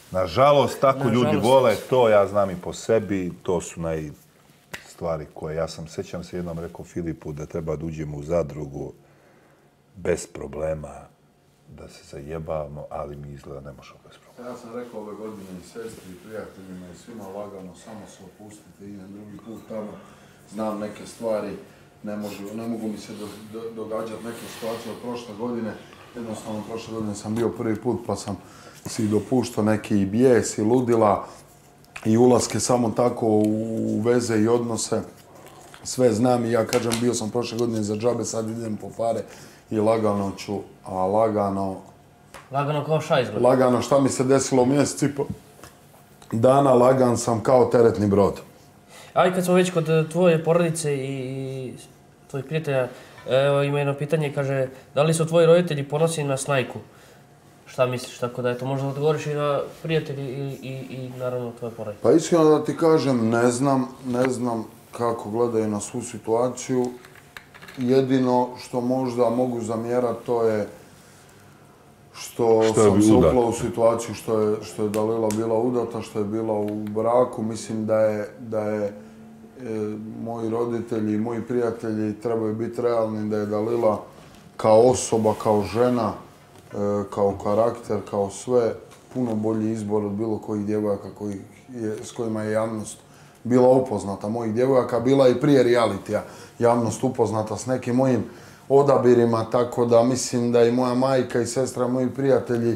Nažalost, tako ljudi vole, to ja znam i po sebi, to su stvari koje ja sećam se jednom rekao Filipu da treba da uđemo u zadrugu bez problema, da se zajebavamo, ali mi izgleda ne možemo bez problema. Ja sam rekao ove godine i sestri, i prijateljima i svima lagano, samo se opustite, idem drugi put tamo, znam neke stvari, ne mogu mi se događati neke situacije od prošle godine. Jednostavno, prošle godine sam bio prvi put pa sam si dopuštao neki i bijes i ludila i ulaske samo tako u veze i odnose. Sve znam i ja kažem, bio sam prošle godine za džabe, sad idem po pare i lagano ću, a lagano... Lagano kao šta izgleda? Lagano šta mi se desilo u mjesec i po dana, lagan sam kao teretni brod. Ali kad smo već kod tvoje porodice i tvojih prijatelja, evo ima jedno pitanje, kaže, da li su tvoji roditelji ponosni na Snajku? Šta misliš, tako da je to možda odgovoriš i na prijatelji i naravno tvoje porodice? Pa iskreno da ti kažem, ne znam kako gledaju na svu situaciju. Jedino što možda mogu zamjerati to je što sam se uplao u situaciju što je Dalila bila udata, što je bila u braku. Mislim da je moji roditelji i moji prijatelji trebaju biti realni, da je Dalila kao osoba, kao žena, kao karakter, kao sve, puno bolji izbor od bilo kojih djevojaka s kojima je javnost bila upoznata. Mojih djevojaka bila i prije realitija javnost upoznata s nekim mojim odabirima, tako da mislim da i moja majka i sestra, moji prijatelji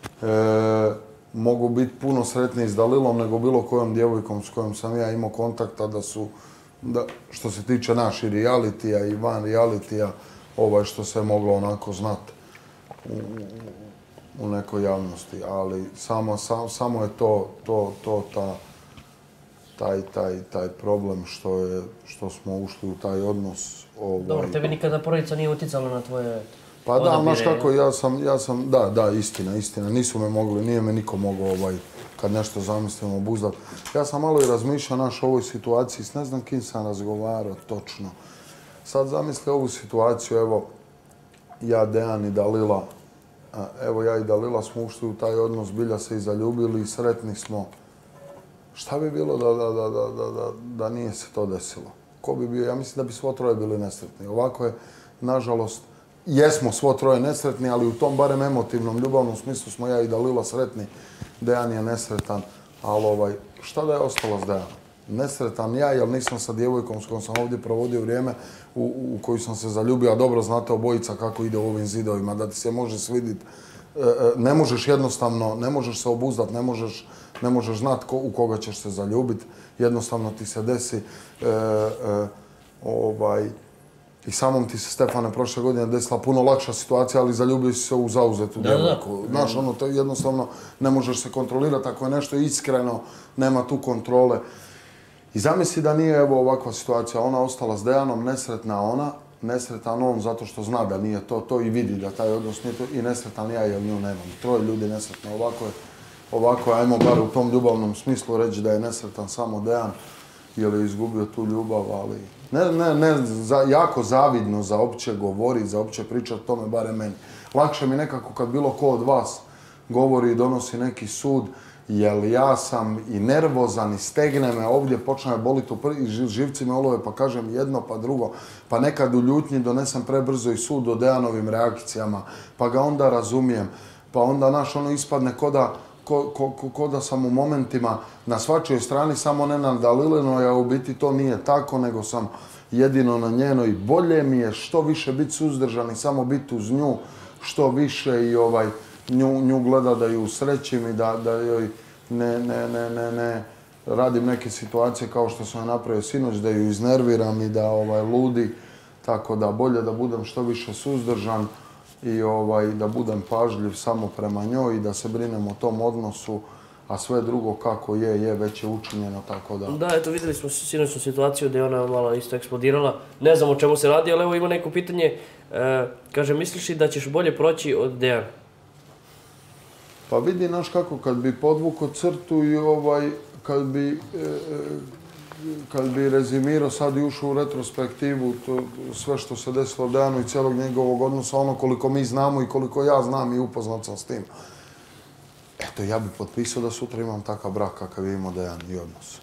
mogu biti puno sretniji s Dalilom nego bilo kojom djevojkom s kojom sam ja imao kontakta, što se tiče naših realitija i van realitija, što se je moglo onako znati u nekoj javnosti, ali samo je taj problem što smo ušli u taj odnos. Dobro, tebi nikada porodica nije utjecala na tvoje odabire? Pa da, znaš kako, da, istina, nisu me mogli, nije me niko mogao kad nešto zamislim obuzdati. Ja sam malo i razmišljao o ovoj situaciji, ne znam kim sam razgovarao točno. Sad zamisli ovu situaciju, evo, ja, Dejan i Dalila, evo ja i Dalila smo ušli u taj odnos, bilja se i zaljubili i sretni smo. Šta bi bilo da nije se to desilo? Ko bi bio? Ja mislim da bi svo troje bili nesretni. Ovako je, nažalost, jesmo svo troje nesretni, ali u tom barem emotivnom, ljubavnom smislu smo ja i Dalila sretni. Dejan je nesretan, ali šta da je ostalo s Dejanom? Nesretan ja, jer nisam sa djevojkom s kojom sam ovdje provodio vrijeme u koju sam se zaljubio, a dobro znate obojica kako ide u ovim zidovima, da ti se može svidjeti. Ne možeš jednostavno, ne možeš se obuzdati, ne možeš znati u koga ćeš se zaljubiti. Jednostavno ti se desi i samom ti se, Stefane, prošle godine desila puno lakša situacija, ali zaljubio si se u zauzetu djevojku. Znaš, to jednostavno ne možeš se kontrolirati. Ako je nešto iskreno, nema tu kontrole. I zamisli da nije ovakva situacija. Ona ostala s Dejanom, nesretna ona, nesretan on zato što zna da nije to i vidi da taj odnos nije to i nesretan ja jer nju nemam. Troje ljudi nesretno. Ovako je, ajmo bar u tom ljubavnom smislu reći da je nesretan samo Dejan jer je izgubio tu ljubav, ali jako zavidno za opće govoriti, za opće pričati, tome barem meni. Lakše mi nekako kad bilo ko od vas govori i donosi neki sud, jer ja sam i nervozan i stegne me ovdje, počne me boliti i živci me olove pa kažem jedno pa drugo, pa nekad u ljutnji donesem prebrzo i sud o Dejanovim reakcijama, pa ga onda razumijem, pa onda ispadne ko da sam u momentima na svačijoj strani, samo ne na Dalilinoj, a u biti to nije tako, nego sam jedino na njenoj. Bolje mi je što više biti suzdržan i samo biti uz nju, što više i nju gleda da ju srećim i da joj ne radim neke situacije kao što sam napravio sinoć, da ju iznerviram i da ludi. Tako da bolje da budem što više suzdržan i da budem pažljiv samo prema njoj i da se brinem o tom odnosu, a sve drugo kako je već je učinjeno, tako da... Da, eto, vidjeli smo sinoćnu situaciju gdje je ona malo isto eksplodirala. Ne znam o čemu se radi, ali evo ima neko pitanje. Kaže, misliš li da ćeš bolje proći od Dejana? Pa vidi, znaš kako, kad bi podvukao crtu i kad bi rezimirao sad i ušao u retrospektivu sve što se desilo Dejanu i cijelog njegovog odnosa, ono koliko mi znamo i koliko ja znam i upoznat sam s tim. eto, ja bih potpisao da sutra imam takav brak kakav je imao Dejan i odnos.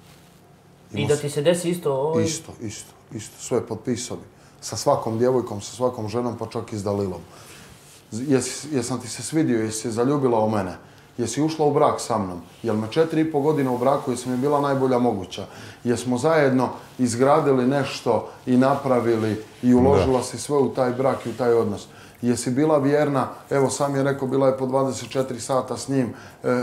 I da ti se desi isto? Isto. Sve potpisao bi. Sa svakom djevojkom, sa svakom ženom, pa čak i s Dalilom. Jesam ti se svidio, jesi se zaljubila u mene? Jesi ušla u brak sa mnom? Jel me 4,5 godine u braku, jesi mi bila najbolja moguća? Jesmo zajedno izgradili nešto i napravili i uložila si sve u taj brak i u taj odnos? Jesi bila vjerna, evo sam je rekao, bila je po 24 sata s njim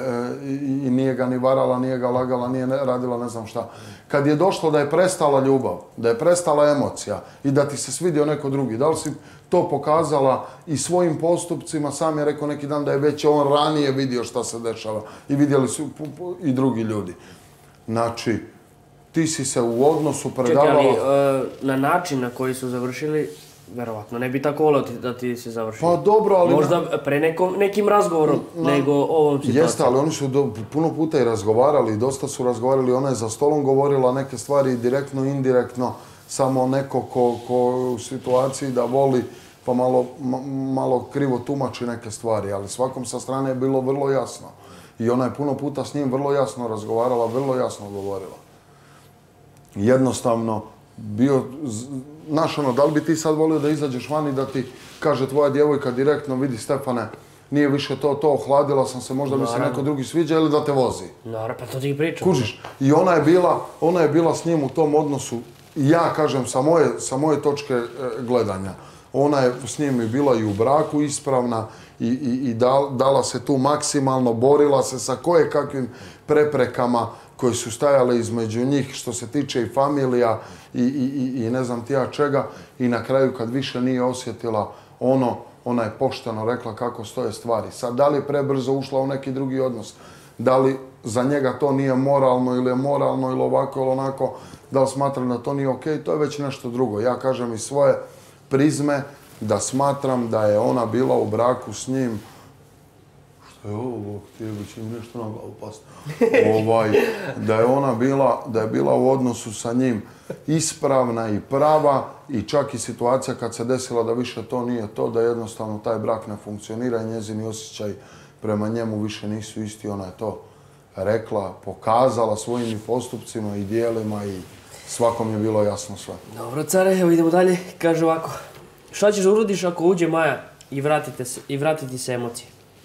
i nije ga ni varala, nije ga lagala, nije radila ne znam šta. Kad je došlo da je prestala ljubav, da je prestala emocija i da ti se svidio neko drugi, da li si to pokazala i svojim postupcima? Sam je rekao neki dan da je već on ranije vidio šta se dešava i vidjeli su i drugi ljudi. Znači, ti si se u odnosu predavala... Čekaj, ali na način na koji su završili, verovatno ne bi tako volio da ti se završili. Pa dobro, ali... Možda pre nekim razgovorom, nego ovom situacijom. Jeste, ali oni su puno puta i razgovarali, dosta su razgovarali, ona je za stolom govorila neke stvari direktno, indirektno, samo neko ko u situaciji da voli, pa malo krivo tumači neke stvari, ali svakom sa strane je bilo vrlo jasno. I ona je puno puta s njim vrlo jasno razgovarala, vrlo jasno govorila. Jednostavno, bio, znaš ono, da li bi ti sad volio da izađeš van i da ti kaže tvoja djevojka direktno, vidi Stefane, nije više to, ohladila sam se, možda mi se neko drugi sviđa ili da te vozi. Naravno, pa to ti pričam. Kužiš, i ona je bila s njim u tom odnosu, ja kažem sa moje točke gledanja, ona je s njim bila i u braku ispravna i dala se tu maksimalno, borila se sa kakvim preprekama koje su stajale između njih što se tiče i familija i ne znam ti ja čega, i na kraju kad više nije osjetila ona je pošteno rekla kako stoje stvari. Sad, da li je prebrzo ušla u neki drugi odnos, da li za njega to nije moralno ili je moralno ili ovako ili onako, da li smatram da to nije okej, to je već nešto drugo. Ja kažem iz svoje prizme da smatram da je ona bila u braku s njim. Što je ovo, htjeli će mi nešto na glavu pasti. Da je ona bila u odnosu sa njim ispravna i prava, i čak i situacija kad se desila da više to nije to, da jednostavno taj brak ne funkcionira i njezini osjećaj prema njemu više nisu isti. Ona je to rekla, pokazala svojim postupcima i dijelima i svakom je bilo jasno sve. Dobro, care, evo idemo dalje. Kaže ovako, šta ćeš da urodiš ako uđe Maja i vratiti se emocije?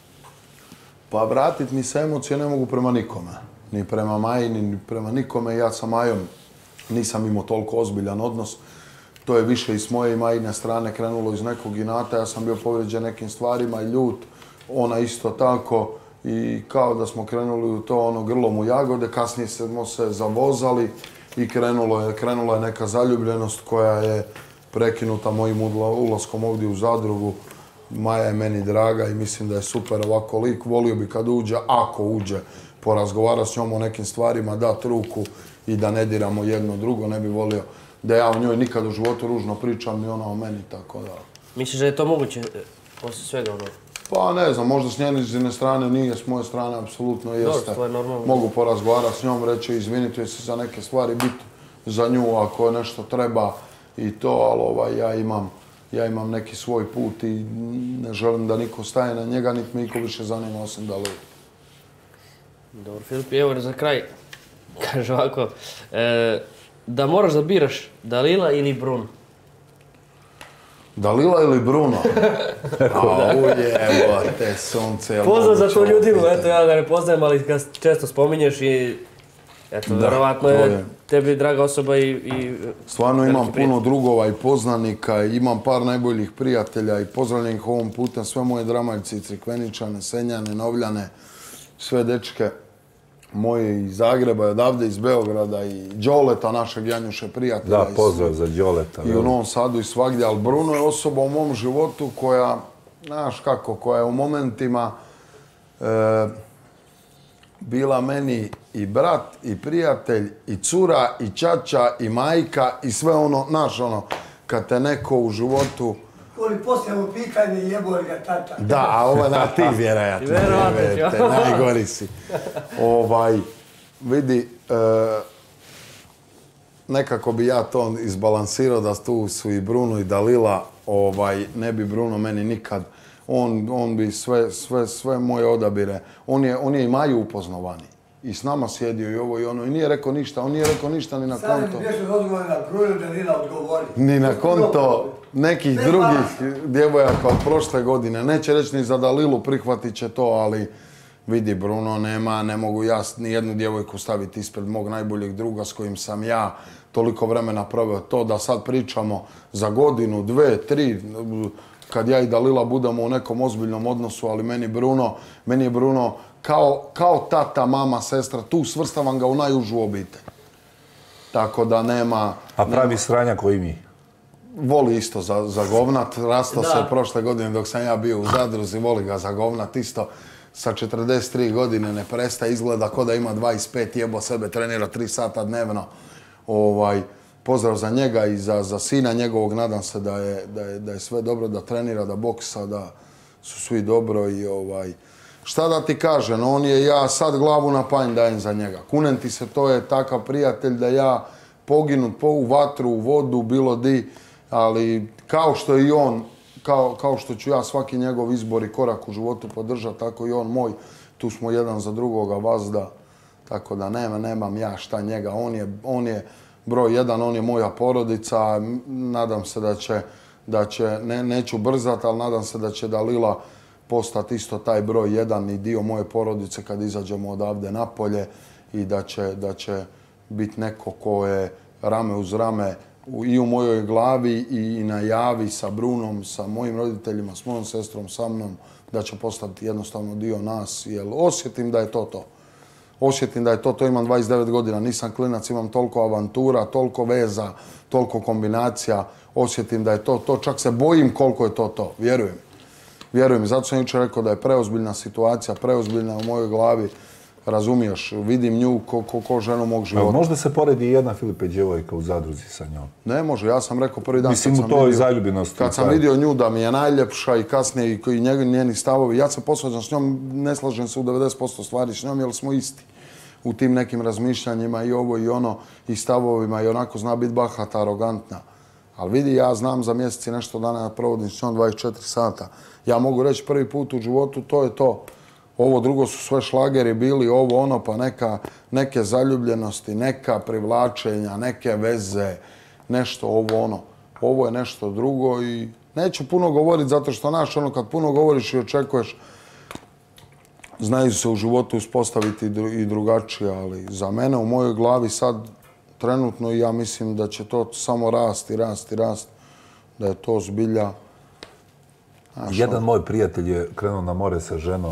Pa vratit mi se emocije ne mogu prema nikome. Ni prema Maji, ni prema nikome. Ja sa Majom nisam imao toliko ozbiljan odnos. To je više i s moje i Majine strane krenulo iz nekog inata. Ja sam bio povrijeđen nekim stvarima i ljut. Ona isto tako. I kao da smo krenuli u to grlom u jagode. Kasnije smo se zavozali i krenula je neka zaljubljenost koja je prekinuta mojim ulaskom ovdje u zadrugu. Maja je meni draga i mislim da je super ovako lik. Volio bi kad uđe, ako uđe, porazgovara s njom o nekim stvarima, dat ruku i da ne diramo jedno drugo. Ne bi volio da ja o njoj nikad u životu ružno pričam ni ona o meni, tako da... Misliš da je to moguće poslije svega ono? Pa ne znam, možda s njene strane nije, s moje strane apsolutno jeste. To je normalno. Mogu porazgovarati s njom, reći izvinite se za neke stvari, biti za nju ako nešto treba i to, ali ja imam neki svoj put i ne želim da niko staje na njega, niti me niko više zanima osim Dalila. Dobro, Filip, evo za kraj, kaže ovako, da moraš da biraš Dalila ili Bruno? Dalila ili Bruno? Ujebote, sunce. Pozdrav za to ljudima, eto ja ga ne poznajem, ali ga često spominješ i eto, verovatno je tebi draga osoba i... Stvarno imam puno drugova i poznanika, imam par najboljih prijatelja i pozdravljam ih ovom putem, sve moje dramaljci, Crikveničane, Senjane, Novljane, sve dečke moje iz Zagreba, odavde iz Beograda i Đoleta, našeg Janjuše prijatelja. Da, pozdrav za Đoleta. I u Novom Sadu i svagdje, ali Bruno je osoba u mom životu koja, znaš kako, koja je u momentima bila meni i brat, i prijatelj, i cura, i ćaća, i majka, i sve ono, znaš ono, kad te neko u životu... Koji posljedno pitanje jeboj ga tata. Da, a ovo na ti vjerojatno. Vjerojatno. Najgori si. Vidi, nekako bi ja to izbalansirao da tu su i Bruno i Dalila, ne bi Bruno meni nikad on bi sve moje odabire, on je i Maju upoznao i s nama sjedio i ovo i ono i nije rekao ništa, on nije rekao ništa ni na konto. Sad mi bješe odgovor na Bruno da Lila odgovori. Ni na konto nekih drugih djevojaka od prošle godine. Neće reći ni za Dalilu, prihvatit će to, ali vidi Bruno, ne mogu ja ni jednu djevojku staviti ispred mog najboljeg druga s kojim sam ja toliko vremena proveo. To da sad pričamo za godinu, 2, 3, kad ja i Dalila budemo u nekom ozbiljnom odnosu, ali meni je Bruno kao tata, mama, sestra, tu svrstavam ga u najužu obitelj. Tako da nema... A pravi sranja koji mi? Voli isto zagovnat, rastao se prošle godine dok sam ja bio u Zadruzi, voli ga zagovnat isto. Sa 43 godine ne prestaje, izgleda ko da ima 25, jebo sebe, trenira 3 sata dnevno. Pozdrav za njega i za sina njegovog, nadam se da je sve dobro, da trenira, da boksa, da su svi dobro i šta da ti kažem, ja sad glavu na panj dajem za njega. Kunem ti se, to je takav prijatelj da ja poginut u vatru, u vodu, bilo di, ali kao što i on, kao što ću ja svaki njegov izbor i korak u životu podržati, tako i on moj, tu smo jedan za drugoga vazda, tako da nemam ja šta njega, on je broj 1, on je moja porodica, nadam se da će, neću brzati, ali nadam se da će Dalila postati isto taj broj 1 i dio moje porodice kad izađemo odavde napolje i da će biti neko ko je rame uz rame i u mojoj glavi i na javi sa Brunom, sa mojim roditeljima, s mojom sestrom, sa mnom, da će postati jednostavno dio nas, jer osjetim da je to to. Osjetim da je to, imam 29 godina, nisam klinac, imam toliko avantura, toliko veza, toliko kombinacija, osjetim da je to, čak se bojim koliko je to, vjerujem. Vjerujem, zato sam jučer rekao da je preozbiljna situacija, preozbiljna u mojoj glavi, razumiješ, vidim nju ko ženu mog života. Možda se poredi jedna Filipe djevojka u Zadruzi sa njom? Ne može, ja sam rekao prvi dan kad sam vidio nju da mi je najljepša i kasnije i njeni stavovi, ja se posvađam s njom, ne slažem se u 90% stvari s njom jer smo isti u tim nekim razmišljanjima i ovo i ono i stavovima i onako zna biti bahata, arogantna. Ali vidi, ja znam za mjesec i nešto dana provodim s njom 24 sata. Ja mogu reći prvi put u životu, to je to. Ovo drugo su sve šlageri bili, ovo ono, pa neke zaljubljenosti, neka privlačenja, neke veze, nešto ovo ono. Ovo je nešto drugo i neću puno govoriti zato što kad puno govoriš i očekuješ, znaju se u životu uspostaviti i drugačije, ali za mene u mojoj glavi sad trenutno ja mislim da će to samo rasti, da je to zbilja. Jedan moj prijatelj je krenuo na more sa ženom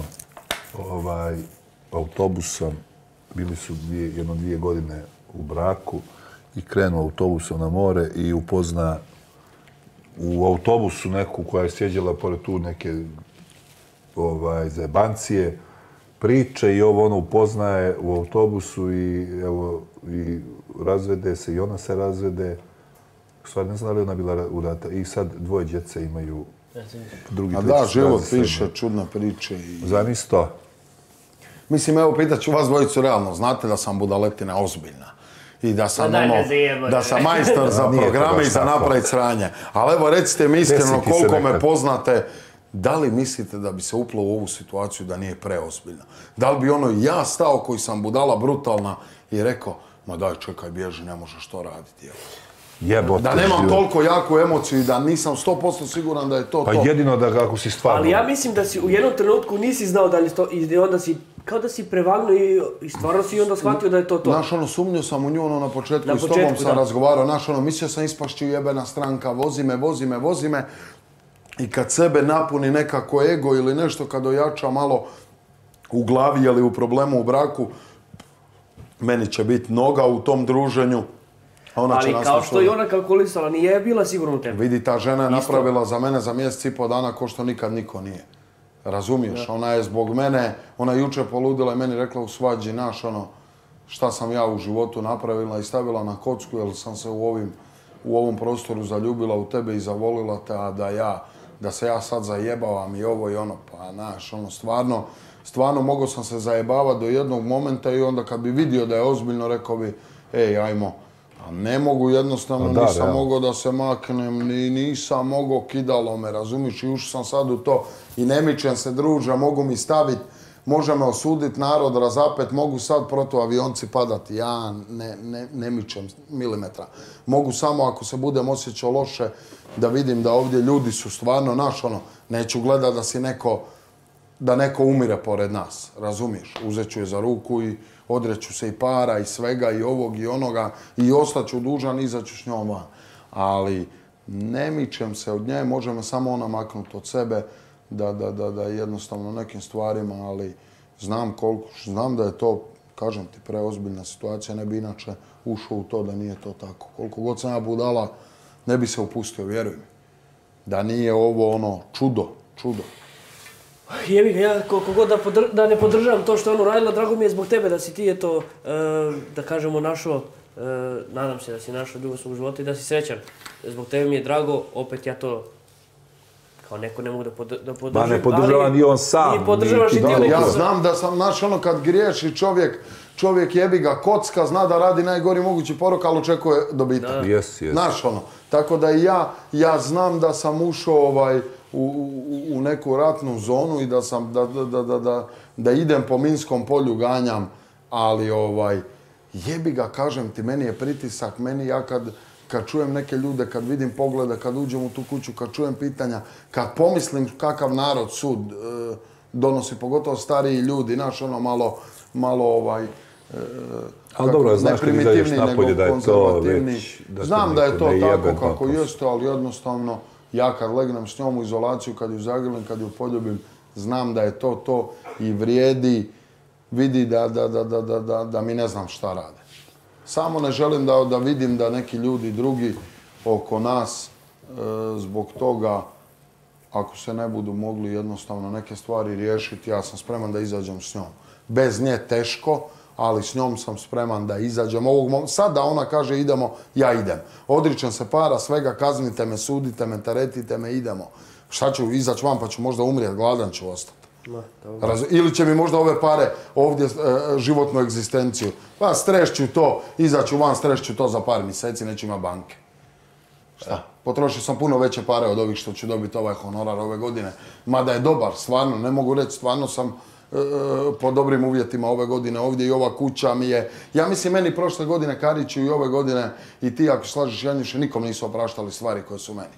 autobusom. Bili su 2 godine u braku i krenuo autobusom na more i upozna u autobusu neku koja je sjeđala pored tu neke zajebancije, priče i ovo ono upoznaje u autobusu i razvede se i ona se razvede. U stvari ne znam da li ona bila udata i sad 2 djece imaju drugi. A da, život piše, čudna priča. Zamisli to. Mislim, evo, pitat ću vas dvojicu realno. Znate da sam budaletina ozbiljna. I da sam majstor za programe i za napraviti sranje. Ali evo, recite mi iskreno koliko me poznate, da li mislite da bi se uplo u ovu situaciju da nije preozbiljna? Da li bi ja stao koji sam budala brutalna i rekao, ma daj čekaj, bježi, ne možeš to raditi. Da nemam toliko jaku emociju i da nisam 100% siguran da je to to. Pa jedino da ako si stvarno... Ali ja mislim da si u jednom trenutku nisi znao da li to i onda si kao da si prevagnuo i stvarno si onda shvatio da je to to. Znaš, sumnio sam u nju na početku i s tobom sam razgovarao. Znaš, mislio sam ispašću jebena stranka, vozi me. I kad sebe napuni nekako ego ili nešto, kad ojača malo u glavi ili u problemu u braku, meni će biti noga u tom druženju. Ali kao što i ona kalkulisala, nije bila sigurno u tebi. Vidi, ta žena je napravila za mene za mjesec i pol dana ko što nikad niko nije. Razumiješ? Ona je zbog mene, ona jučer poludila i meni rekla u svađi, šta sam ja u životu napravila i stavila na kocku, jer sam se u ovom prostoru zaljubila u tebe i zavolila te, a da se ja sad zajebavam i ovo i ono, pa stvarno mogao sam se zajebavati do jednog momenta i onda kad bi vidio da je ozbiljno, rekao bi, ej, A ne mogu, jednostavno nisam mogao da se maknem, nisam mogao, kidalo me, razumiš, i ušao sam sad u to i ne mičem se, druže, mogu mi staviti, može me osuditi narod, razapet, mogu sad protuavionci padati, ja ne mičem milimetra. Mogu samo ako se budem osjećao loše, da vidim da ovdje ljudi su stvarno naš, neću gledat da neko umire pored nas, razumiješ? Uzet ću je za ruku i odreću se i para i svega i ovog i onoga i ostaću dužan i izaću s njom van. Ali ne mičem se od nje, može me samo ona maknuti od sebe da jednostavno nekim stvarima, ali znam da je to, kažem ti, preozbiljna situacija, ne bi inače ušao u to da nije to tako. Koliko god sam ja budala, ne bi se upustio, vjeruj mi. Da nije ovo čudo. Jebi ga, ja koliko god da ne podržavam to što je ono radila, drago mi je zbog tebe da si ti da kažemo, našao, nadam se da si našao ljubav svog života i da si srećan. Zbog tebe mi je drago, opet ja to kao neko ne mogu da podržam. Ma ne podržava ni on sam. Ni podržavaš i ti neko. Ja znam da sam, kad griješi čovjek jebi ga kocka, zna da radi najgori mogući porok, ali očekuje dobitak. Znaš tako da i ja znam da sam ušao u neku ratnu zonu i da idem po minskom polju, ganjam, ali jebi ga, kažem ti, meni je pritisak, ja kad čujem neke ljude, kad vidim poglede, kad uđem u tu kuću, kad čujem pitanja, kad pomislim kakav narod sud donosi, pogotovo stariji ljudi, znaš, ali dobro, znaš kad izađeš napolje da je to već... Znam da je to tako kako jeste, ali jednostavno ja kad legnem s njom u izolaciju, kad ju zagrlim, kad ju poljubim, znam da je to i vidi da mi ne znam šta rade. Samo ne želim da vidim da neki ljudi drugi oko nas zbog toga, ako se ne budu mogli jednostavno neke stvari riješiti, ja sam spreman da izađem s njom. Bez nje teško, ali s njom sam spreman da izađem. Sad da ona kaže idemo, ja idem. Odričem se para, svega, kaznite me, sudite me, teretite me, idemo. Šta ću, izaći van pa ću možda umrijeti, gladan ću ostati. Ili će mi možda ove pare ovdje životnu egzistenciju. Pa strešću to, izaću van, strešću to za par mjeseci, neću ima banke. Šta? Potrošio sam puno veće pare od ovih što ću dobiti ovaj honorar ove godine. Mada je dobar, stvarno, ne mogu reći, stvarno sam po dobrim uvjetima ove godine ovdje i ova kuća mi je... Ja mislim, meni prošle godine, Kariću, i ove godine i ti, ako slažeš, Janjuše, nikom nisu opraštali stvari koje su meni.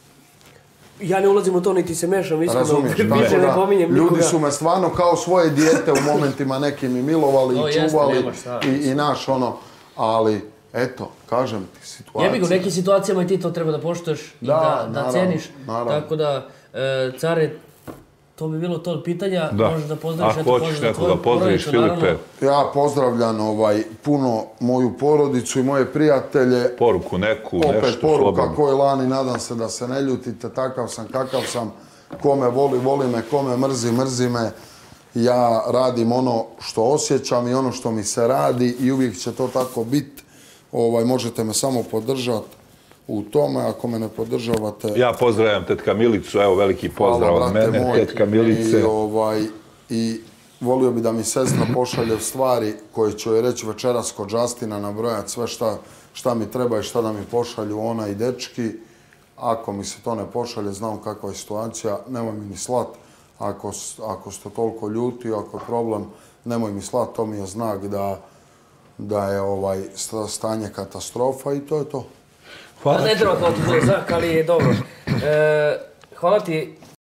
Ja ne ulazim u to, niti se mešam, iskreno, više ne pominjem nikoga. Ljudi su me stvarno kao svoje dijete u momentima neki mi milovali i čuvali i naš ali eto, kažem ti, situacija... Jebi ga, u nekim situacijama i ti to treba da poštuješ i da ceniš. Tako da, care, to bi bilo to pitanja, možeš da pozdraviš, ako hoćeš nekoga pozdraviš, Filipe. Ja pozdravljam puno moju porodicu i moje prijatelje. Poruku neku, nešto slobodno. Opet poruka koji lani, nadam se da se ne ljutite, takav sam kakav sam. Kome voli, voli me, kome mrzi, mrzi me. Ja radim ono što osjećam i ono što mi se radi i uvijek će to tako biti. Možete me samo podržati u tome, ako me ne podržavate... Ja pozdravljam tetka Milicu, evo veliki pozdrav od mene, tetka Milice. I volio bi da mi sestra pošalje stvari koje ću joj reći večeras kod Justina, nabrojati sve šta mi treba i šta da mi pošalju ona i dečki. Ako mi se to ne pošalje, znam kakva je situacija, nemoj mi ni slat. Ako ste toliko ljuti, ako je problem, nemoj mi slat, to mi je znak da je stanje katastrofa i to je to. Ne treba kao ti to znak, ali je dobro. Hvala ti